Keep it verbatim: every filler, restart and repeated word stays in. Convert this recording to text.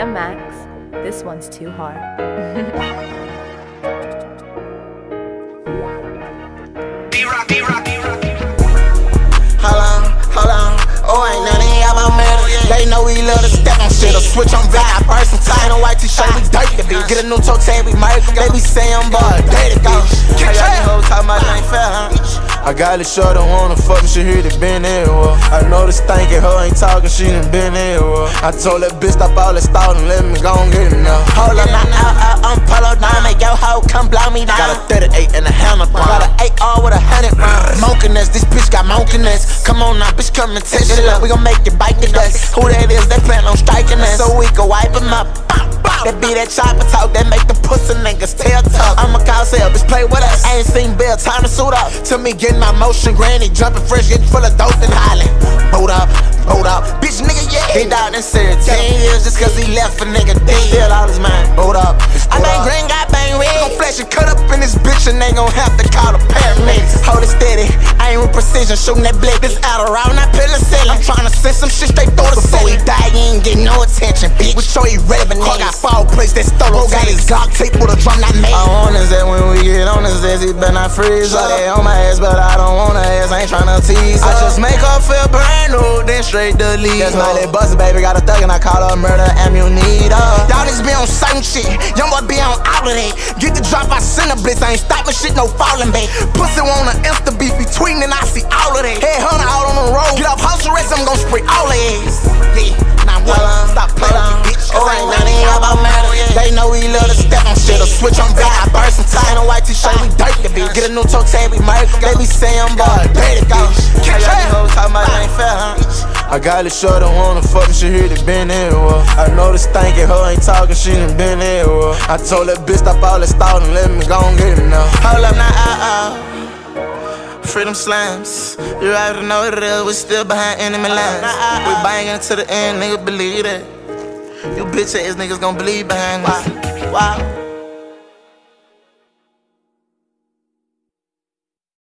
Yeah, Max, this one's too hard. Hold on, hold on. Oh, ain't none of y'all about murder. They know we love to step on shit or switch on back. I burst some tie in a white t-shirt, we dirty bitch. Get a new toe tag, we murder. They be saying, boy, dirty bitch. I got these hoes talking about they ain't fair, huh? I got it short, don't wanna fuck me, she hear the been here, well. I know this thinking her ain't talking, she done been here, well. I told that bitch stop all that stalling, let me go and get it now. Hold up, now, out, out, I'm polo down, make your hoe come blow me down. Got a thirty-eight and a hammer, got an eight R with a hundred rounds. Monkiness, this bitch got monkiness. Come on now, bitch, come and test it up. We gon' make it bite the dust. Who that is, they plan on striking us, so we can wipe them up. That be that chopper talk, that make the pussy niggas tell tough. I'ma call sale, bitch, play with us. I ain't seen Bill, time to suit up. To me, getting my motion, granny, jumping fresh, getting full of dope and hollering. Boat up, boat up, bitch, nigga, yeah. He died in serious ten years just cause he left a nigga dead. Still all his mind, boat up. I bang green, got bang red. Gon' flash and cut up in this bitch and they gon' have to call the paramedics. Hold it steady, I ain't with precision, shooting that blick. This Adderall, not penicillin. I'm tryna send some shit straight through the ceiling. Before he die, he ain't get no attention, bitch. We show you red bananas. Place that stole got his Glock tape with a drum not made. I want his ass when we get on his ass, he better not freeze up. They on my ass, but I don't want her ass, I ain't tryna tease her. I just make her feel brand new, then straight delete. That's my little bustin', baby, got a thug and I call her murder ammunita. Y'all niggas be on certain shit, Youngboy be on all of that. Get the drop, I send a blitz, I ain't stopping shit, no falling back. Pussy want an insta beef between and I see all of that. Head hunter out on the road, get off house arrest, I'm gon' spray all of ass. Yeah, now what? Stop playing with me, bitch, cause I ain't none of y'all about murder. They know we love to step on shit or switch on back. I burst some tie in a white t-shirt, we dirty bitch. Get a new toe tag, we murder. They be saying, boy, dirty bitch. I got these hoes talking about they ain't fair, huh? I got it short, don't wanna fuck me, she hear the been here, well. I know this thinking her ain't talking, she done been here, well. I told that bitch stop all that stalling, let me go and get it now. Hold up, now, uh, uh. Freedom slams, you already know what it is, we still behind enemy lines. We banging to the end, nigga, believe that. You bitch ass niggas gon' believe behind us. Wow, wow.